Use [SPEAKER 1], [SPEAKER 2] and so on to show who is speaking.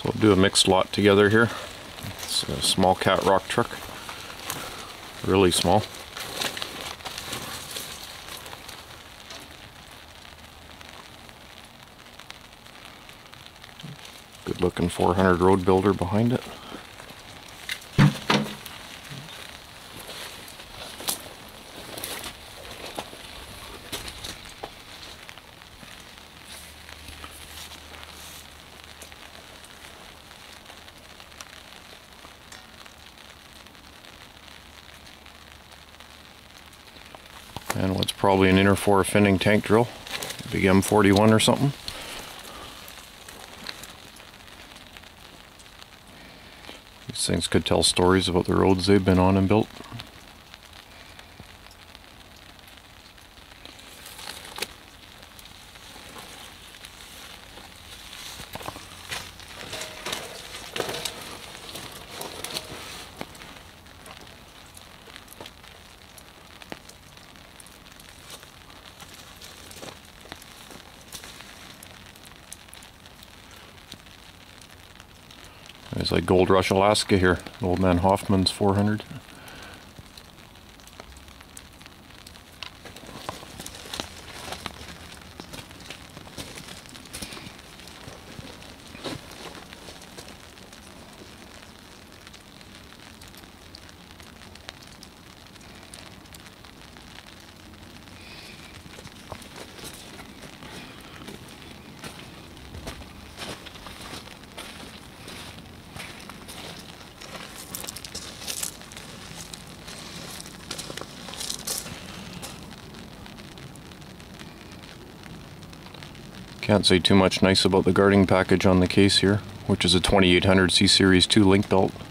[SPEAKER 1] So we'll do a mixed lot together here. It's a small cat rock truck, really small. Good looking 400 roadbuilder behind it. And what's probably an inner 4 finning tank drill, big M41 or something. These things could tell stories about the roads they've been on and built. It's like Gold Rush, Alaska here. Old man Hoffman's 400. Can't say too much nice about the guarding package on the case here, which is a 2800 C Series 2 link belt.